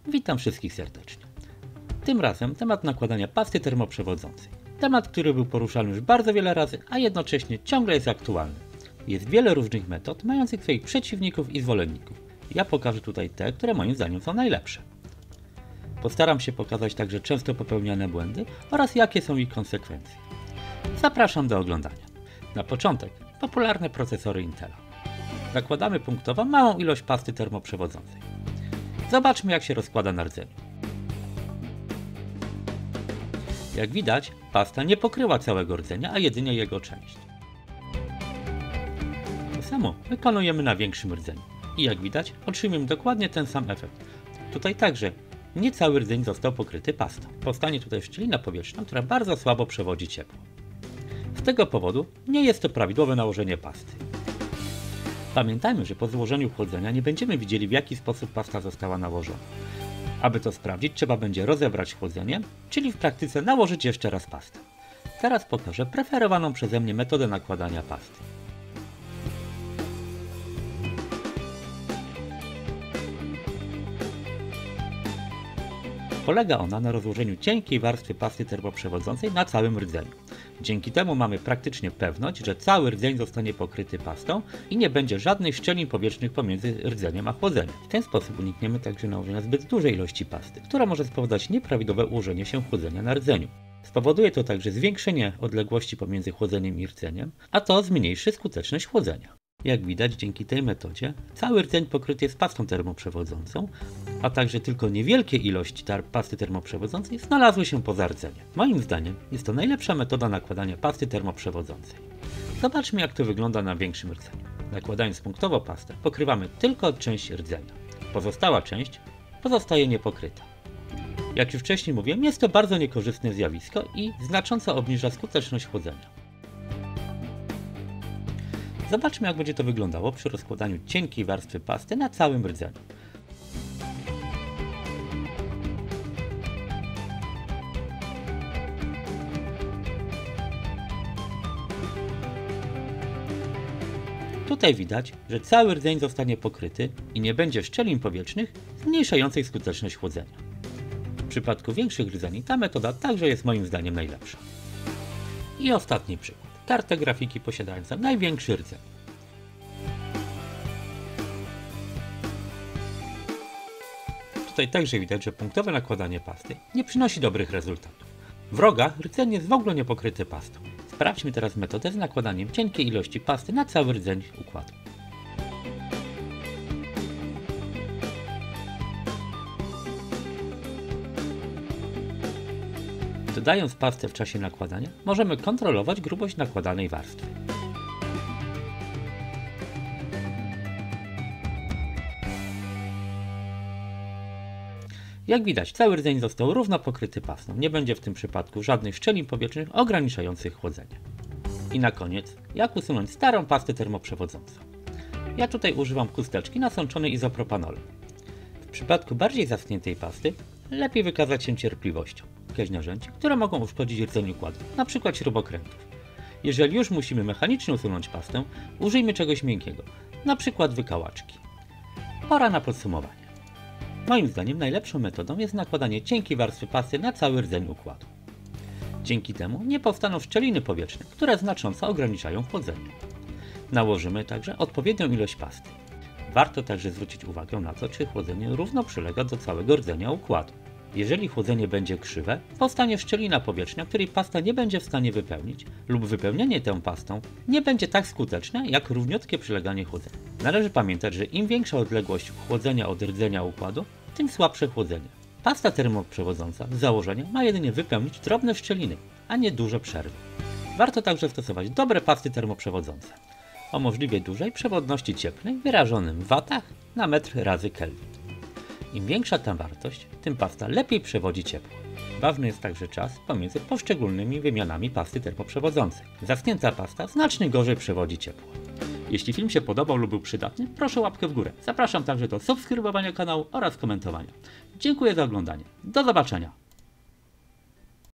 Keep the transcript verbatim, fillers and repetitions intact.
Witam wszystkich serdecznie. Tym razem temat nakładania pasty termoprzewodzącej. Temat, który był poruszany już bardzo wiele razy, a jednocześnie ciągle jest aktualny. Jest wiele różnych metod, mających swoich przeciwników i zwolenników. Ja pokażę tutaj te, które moim zdaniem są najlepsze. Postaram się pokazać także często popełniane błędy oraz jakie są ich konsekwencje. Zapraszam do oglądania. Na początek popularne procesory Intela. Nakładamy punktowo małą ilość pasty termoprzewodzącej. Zobaczmy, jak się rozkłada na rdzeniu. Jak widać, pasta nie pokryła całego rdzenia, a jedynie jego część. To samo wykonujemy na większym rdzeniu. I jak widać, otrzymujemy dokładnie ten sam efekt. Tutaj także nie cały rdzeń został pokryty pastą. Powstanie tutaj szczelina powietrzna, która bardzo słabo przewodzi ciepło. Z tego powodu nie jest to prawidłowe nałożenie pasty. Pamiętajmy, że po złożeniu chłodzenia nie będziemy widzieli, w jaki sposób pasta została nałożona. Aby to sprawdzić, trzeba będzie rozebrać chłodzenie, czyli w praktyce nałożyć jeszcze raz pastę. Teraz pokażę preferowaną przeze mnie metodę nakładania pasty. Polega ona na rozłożeniu cienkiej warstwy pasty termoprzewodzącej na całym rdzeniu. Dzięki temu mamy praktycznie pewność, że cały rdzeń zostanie pokryty pastą i nie będzie żadnych szczelin powietrznych pomiędzy rdzeniem a chłodzeniem. W ten sposób unikniemy także nałożenia zbyt dużej ilości pasty, która może spowodować nieprawidłowe ułożenie się chłodzenia na rdzeniu. Spowoduje to także zwiększenie odległości pomiędzy chłodzeniem i rdzeniem, a to zmniejszy skuteczność chłodzenia. Jak widać, dzięki tej metodzie cały rdzeń pokryty jest pastą termoprzewodzącą, a także tylko niewielkie ilości pasty termoprzewodzącej znalazły się poza rdzeniem. Moim zdaniem jest to najlepsza metoda nakładania pasty termoprzewodzącej. Zobaczmy, jak to wygląda na większym rdzeniu. Nakładając punktowo pastę, pokrywamy tylko część rdzenia. Pozostała część pozostaje niepokryta. Jak już wcześniej mówiłem, jest to bardzo niekorzystne zjawisko i znacząco obniża skuteczność chłodzenia. Zobaczmy, jak będzie to wyglądało przy rozkładaniu cienkiej warstwy pasty na całym rdzeniu. Tutaj widać, że cały rdzeń zostanie pokryty i nie będzie szczelin powietrznych zmniejszających skuteczność chłodzenia. W przypadku większych rdzeni ta metoda także jest moim zdaniem najlepsza. I ostatni przykład. Karta grafiki posiadająca największy rdzeń. Tutaj także widać, że punktowe nakładanie pasty nie przynosi dobrych rezultatów. W rogach rdzeń jest w ogóle nie pokryty pastą. Sprawdźmy teraz metodę z nakładaniem cienkiej ilości pasty na cały rdzeń układu. Dodając pastę w czasie nakładania, możemy kontrolować grubość nakładanej warstwy. Jak widać, cały rdzeń został równo pokryty pastą. Nie będzie w tym przypadku żadnych szczelin powietrznych ograniczających chłodzenie. I na koniec, jak usunąć starą pastę termoprzewodzącą. Ja tutaj używam chusteczki nasączonej izopropanolem. W przypadku bardziej zaschniętej pasty lepiej wykazać się cierpliwością. Jakieś narzędzi, które mogą uszkodzić rdzeń układu, np. śrubokrętów. Jeżeli już musimy mechanicznie usunąć pastę, użyjmy czegoś miękkiego, np. wykałaczki. Pora na podsumowanie. Moim zdaniem najlepszą metodą jest nakładanie cienkiej warstwy pasty na cały rdzeń układu. Dzięki temu nie powstaną szczeliny powietrzne, które znacząco ograniczają chłodzenie. Nałożymy także odpowiednią ilość pasty. Warto także zwrócić uwagę na to, czy chłodzenie równo przylega do całego rdzenia układu. Jeżeli chłodzenie będzie krzywe, powstanie szczelina powietrzna, której pasta nie będzie w stanie wypełnić, lub wypełnienie tą pastą nie będzie tak skuteczne jak równiutkie przyleganie chłodzenia. Należy pamiętać, że im większa odległość chłodzenia od rdzenia układu, tym słabsze chłodzenie. Pasta termoprzewodząca z założenia ma jedynie wypełnić drobne szczeliny, a nie duże przerwy. Warto także stosować dobre pasty termoprzewodzące o możliwie dużej przewodności cieplnej wyrażonym w watach na metr razy Kelvin. Im większa ta wartość, tym pasta lepiej przewodzi ciepło. Ważny jest także czas pomiędzy poszczególnymi wymianami pasty termoprzewodzącej. Zaschnięta pasta znacznie gorzej przewodzi ciepło. Jeśli film się podobał lub był przydatny, proszę łapkę w górę. Zapraszam także do subskrybowania kanału oraz komentowania. Dziękuję za oglądanie. Do zobaczenia!